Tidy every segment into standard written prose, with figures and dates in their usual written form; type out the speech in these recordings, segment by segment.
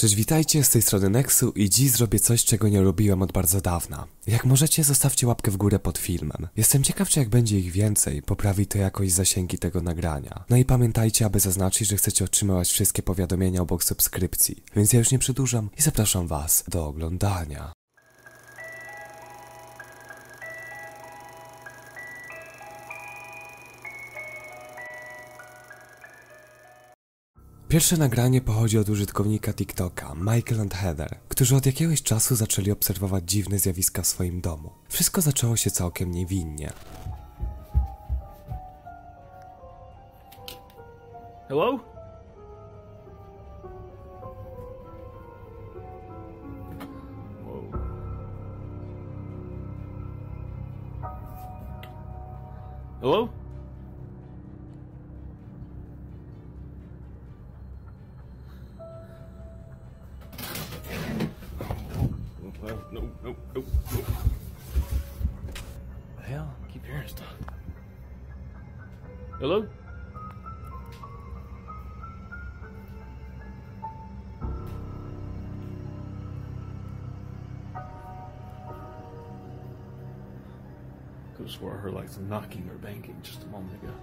Cześć, witajcie, z tej strony Nexu i dziś zrobię coś, czego nie robiłem od bardzo dawna. Jak możecie, zostawcie łapkę w górę pod filmem. Jestem ciekaw, czy jak będzie ich więcej, poprawi to jakoś zasięgi tego nagrania. No i pamiętajcie, aby zaznaczyć, że chcecie otrzymywać wszystkie powiadomienia obok subskrypcji. Więc ja już nie przedłużam i zapraszam was do oglądania. Pierwsze nagranie pochodzi od użytkownika TikToka, Michael and Heather, którzy od jakiegoś czasu zaczęli obserwować dziwne zjawiska w swoim domu. Wszystko zaczęło się całkiem niewinnie. Hello? Whoa. Hello? No. The hell? I keep hearing stuff. Hello? Could have swore I heard like some knocking or banging just a moment ago.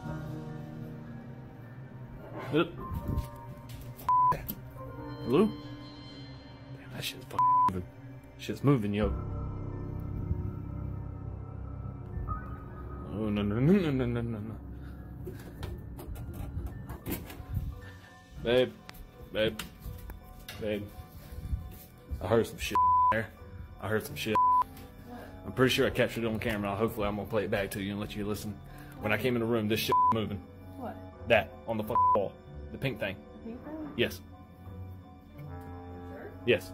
Yep. Hello? Damn, that shit's fucking moving. Shit's moving, yo. Oh, no. Babe. I heard some shit there. I heard some shit. I'm pretty sure I captured it on camera. Hopefully I'm gonna play it back to you and let you listen. When I came in the room, this shit was moving. What? That, on the fucking wall. The pink thing. The pink thing? Yes. Sure? Yes.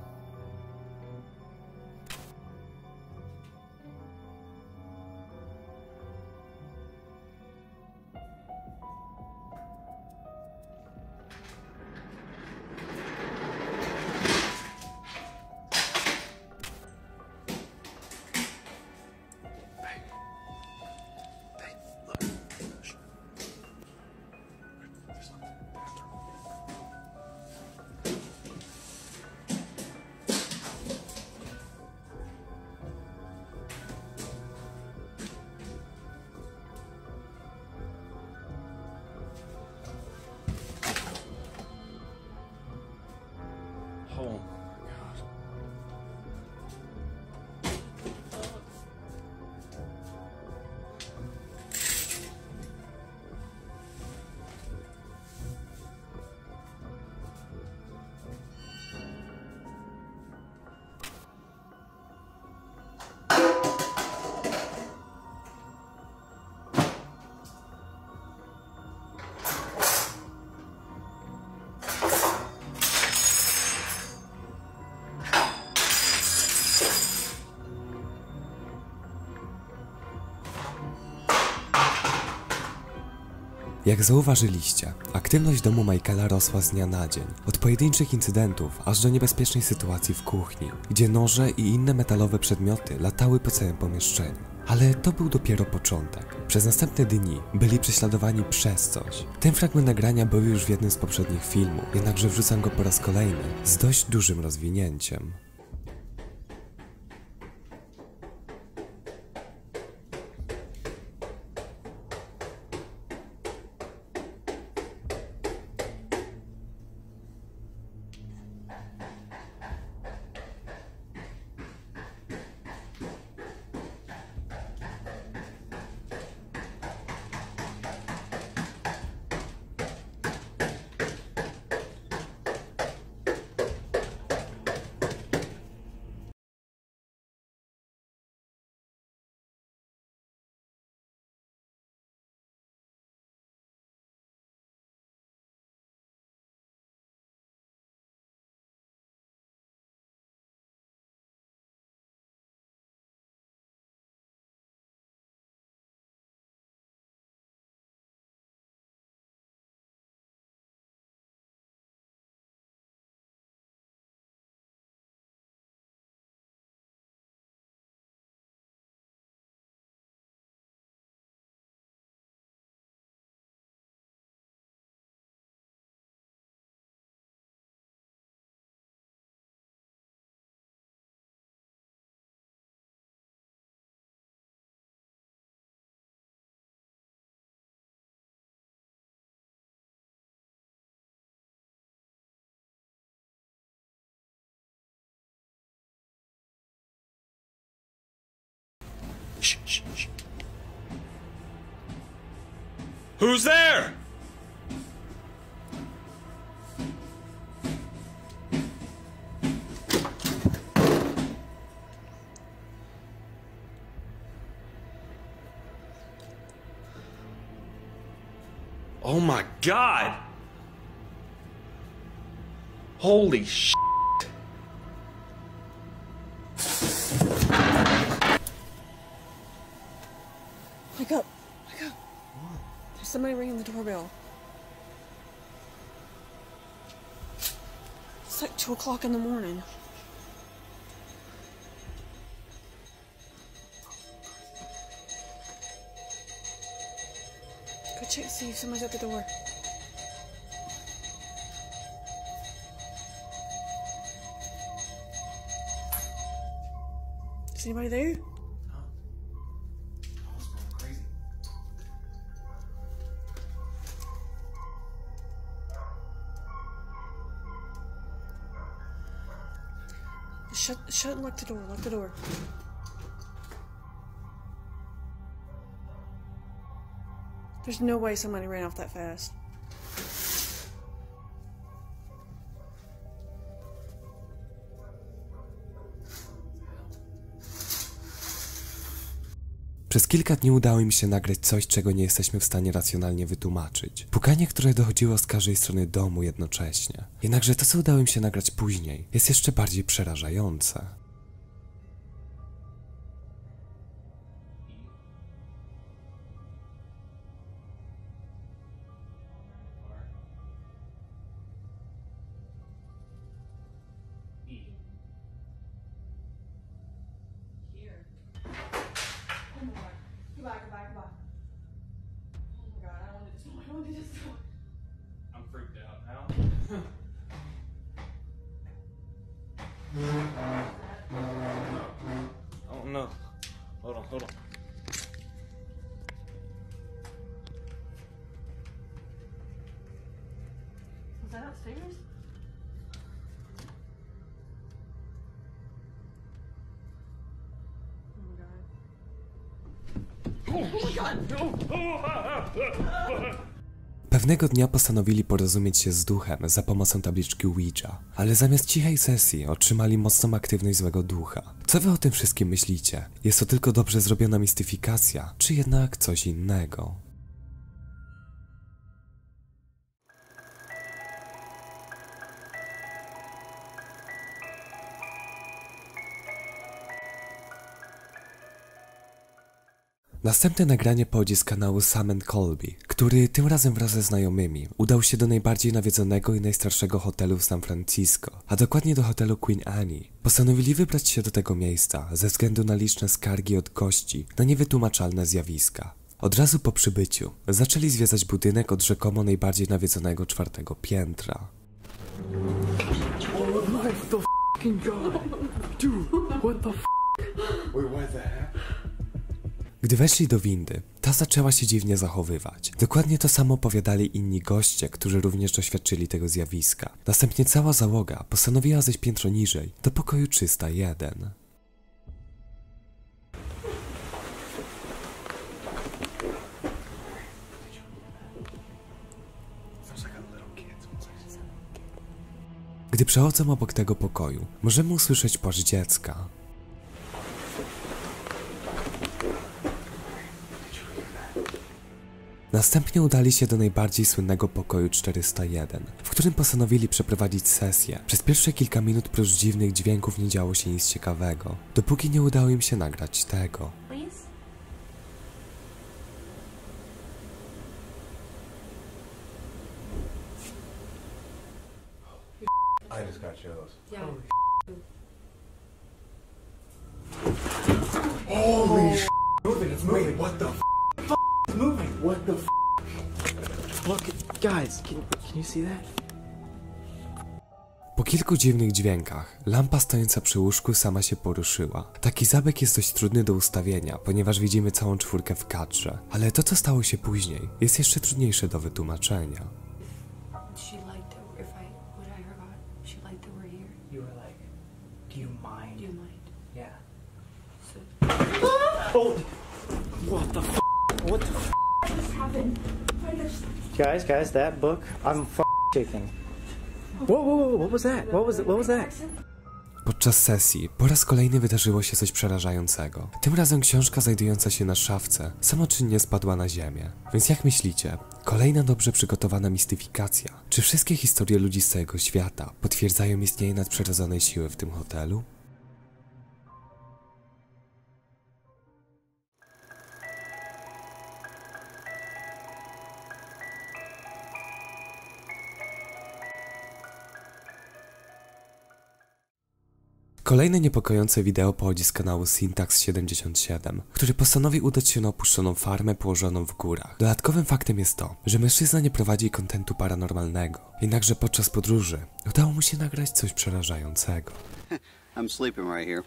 Oh my god. Jak zauważyliście, aktywność domu Michaela rosła z dnia na dzień. Od pojedynczych incydentów, aż do niebezpiecznej sytuacji w kuchni, gdzie noże i inne metalowe przedmioty latały po całym pomieszczeniu. Ale to był dopiero początek. Przez następne dni byli prześladowani przez coś. Ten fragment nagrania był już w jednym z poprzednich filmów, jednakże wrzucam go po raz kolejny z dość dużym rozwinięciem. Shh, shh, shh. Who's there? Oh my God! Holy shit! Wake up! Wake up! There's somebody ringing the doorbell. It's like 2 o'clock in the morning. Go check to see if somebody's at the door. Is anybody there? Shut and lock the door. Lock the door. There's no way somebody ran off that fast. Przez kilka dni udało mi się nagrać coś, czego nie jesteśmy w stanie racjonalnie wytłumaczyć. Pukanie, które dochodziło z każdej strony domu jednocześnie. Jednakże to, co udało mi się nagrać później, jest jeszcze bardziej przerażające. I'm freaked out now. Oh no. Hold on, hold on. Was that upstairs? Pewnego dnia postanowili porozumieć się z duchem za pomocą tabliczki Ouija, ale zamiast cichej sesji otrzymali mocną aktywność złego ducha. Co wy o tym wszystkim myślicie? Jest to tylko dobrze zrobiona mistyfikacja, czy jednak coś innego? Następne nagranie pochodzi z kanału Sam & Colby, który tym razem wraz ze znajomymi udał się do najbardziej nawiedzonego i najstarszego hotelu w San Francisco, a dokładnie do hotelu Queen Anne. Postanowili wybrać się do tego miejsca ze względu na liczne skargi od gości na niewytłumaczalne zjawiska. Od razu po przybyciu zaczęli zwiedzać budynek od rzekomo najbardziej nawiedzonego 4. piętra. Oh my fucking god! Dude, what the f***? Wait, what the heck? Gdy weszli do windy, ta zaczęła się dziwnie zachowywać. Dokładnie to samo opowiadali inni goście, którzy również doświadczyli tego zjawiska. Następnie cała załoga postanowiła zejść piętro niżej, do pokoju 301. Gdy przechodzą obok tego pokoju, możemy usłyszeć płacz dziecka. Następnie udali się do najbardziej słynnego pokoju 401, w którym postanowili przeprowadzić sesję. Przez pierwsze kilka minut prócz dziwnych dźwięków nie działo się nic ciekawego, dopóki nie udało im się nagrać tego. I just got chills. Yeah. Holy sh**! Moving, it's moving. What the f***? It's moving. What the f***? Look, guys, can you see that? Po kilku dziwnych dźwiękach, lampa stojąca przy łóżku sama się poruszyła. Taki zabieg jest dość trudny do ustawienia, ponieważ widzimy całą 4 w kadrze. Ale to, co stało się później, jest jeszcze trudniejsze do wytłumaczenia. She liked it if what I heard about it. She liked that we're here. You were like, do you mind? Do you mind? Yeah. So Oh! What the f? What the f? Guys, that book, I'm shaking. Whoa, what was that? What was that? Podczas sesji po raz kolejny wydarzyło się coś przerażającego. Tym razem książka znajdująca się na szafce samoczynnie spadła na ziemię. Więc jak myślicie, kolejna dobrze przygotowana mistyfikacja? Czy wszystkie historie ludzi z całego świata potwierdzają istnienie nadprzyrodzonej siły w tym hotelu? Kolejne niepokojące wideo pochodzi z kanału Syntax77, który postanowił udać się na opuszczoną farmę położoną w górach. Dodatkowym faktem jest to, że mężczyzna nie prowadzi kontentu paranormalnego, jednakże podczas podróży udało mu się nagrać coś przerażającego. I'm sleeping right here.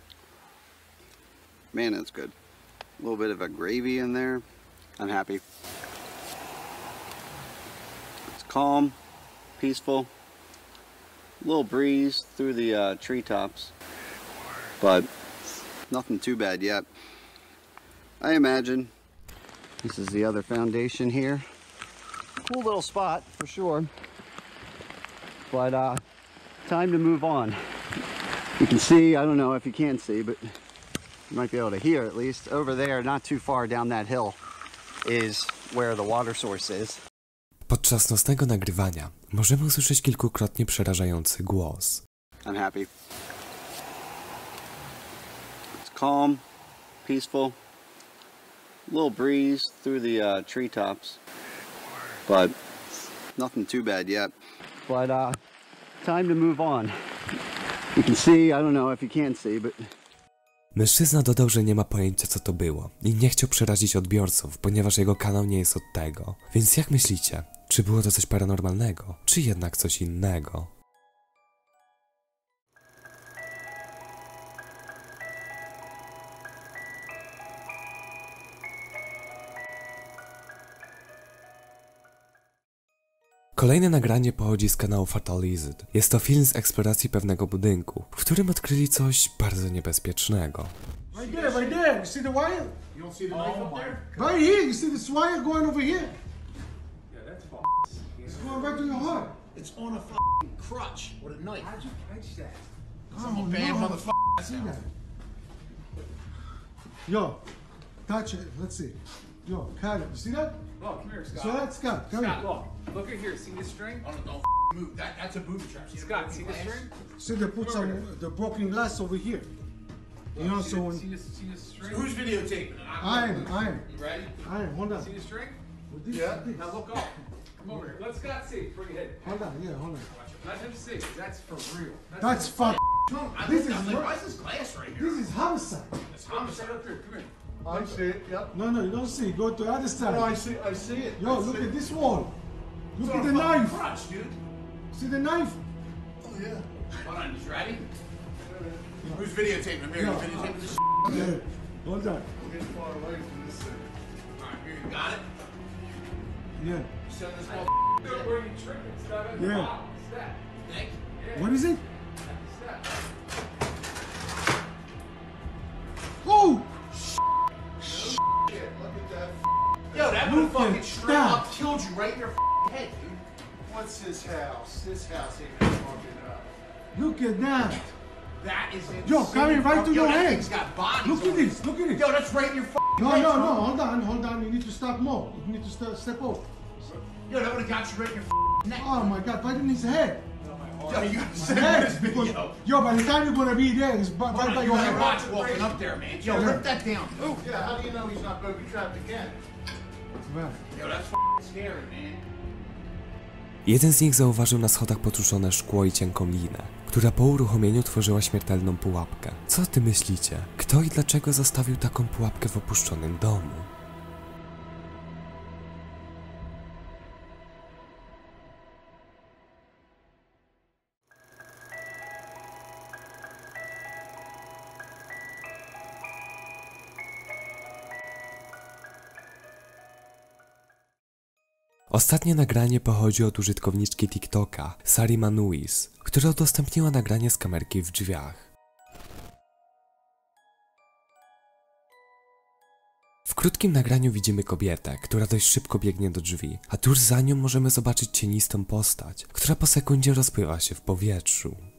Man, that's good. A little bit of a gravy in there. I'm happy. It's calm, peaceful. A little breeze through the treetops, but nothing too bad yet. I imagine this is the other foundation here. Cool little spot for sure, but time to move on. You can see, I don't know if you can see, but you might be able to hear at least. Over there, not too far down that hill, is where the water source is. Podczas nocnego nagrywania możemy usłyszeć kilkukrotnie przerażający głos. I'm happy. It's calm, peaceful. A little breeze through the treetops, but nothing too bad yet. But time to move on. You can see, I don't know if you can see, but Mężczyzna dodał, że nie ma pojęcia co to było i nie chciał przerazić odbiorców, ponieważ jego kanał nie jest od tego. Więc jak myślicie, czy było to coś paranormalnego, czy jednak coś innego? Kolejne nagranie pochodzi z kanału Fatalized. Jest to film z eksploracji pewnego budynku, w którym odkryli coś bardzo niebezpiecznego. Right there. You see the wire? You don't see the knife up there? Right here. You see this wire going over here? Yeah, that's It's going right to your heart. It's on a crutch with a knife. How'd you catch that? I'm a bad motherfucker. See that? Yo, touch it. Let's see. Yo, cut it. You see that? Look, come here, Scott. So that's Scott. Come Scott, here. look at here. See this string? Oh, no, don't move. That's a booby trap. Scott, see this string? See they put some the broken glass over here. You know, so when See this string? Who's videotaping it? I am. You ready? Hold on. See the string? With this, Yeah. this. Now look up. Come over here. Let Scott see. Bring it in. Hold on. Yeah, hold on. Let him see. That's for real. That's fuck. This is Why is this glass right here? This is homicide. It's homicide up here. Come here. I see it, yep. No, you don't see. Go to the other side. No, I see it. Yo, look at this wall. Look at the knife. Crutch, dude. See the knife? Oh, yeah. Hold on, you ready? Who's videotaping? I'm here. Yeah. You videotaping this? Yeah. Hold on. Get far away from this thing. Alright, here, you got it? Yeah. Send this motherfucker. Where you tripping? Stop at the Yeah. bottom. Step. Thank you. What is it? Step. Oh! Yeah, look at that. Yo, that Look would fucking at straight that. up killed you right in your head, dude. What's his house? This house ain't gonna fuck it up. Look at that. That is insane. Yo, coming right to Yo, your that head. thing's got bodies. Look at on it. this. Look at it. Yo, that's right in your fucking No, head. no, son. no. Hold on. You need to stop more. You need to step out. Yo, that would have got you right in your neck. Oh my God! Right in his head. Yo, you gotta send Head. this Because, video. yo, by the time you're gonna be there, it's right by You your gotta head. watch walking up there, man. Yo, rip that down. Ooh. Yeah, how do you know he's not booby trapped again? Right. Yo, that's fucking scary, man. Jeden z nich zauważył na schodach potruszone szkło i cienką linę, która po uruchomieniu tworzyła śmiertelną pułapkę. Co ty myślicie? Kto i dlaczego zostawił taką pułapkę w opuszczonym domu? Ostatnie nagranie pochodzi od użytkowniczki TikToka, Sari Manuis, która udostępniła nagranie z kamerki w drzwiach. W krótkim nagraniu widzimy kobietę, która dość szybko biegnie do drzwi, a tuż za nią możemy zobaczyć cienistą postać, która po sekundzie rozpływa się w powietrzu.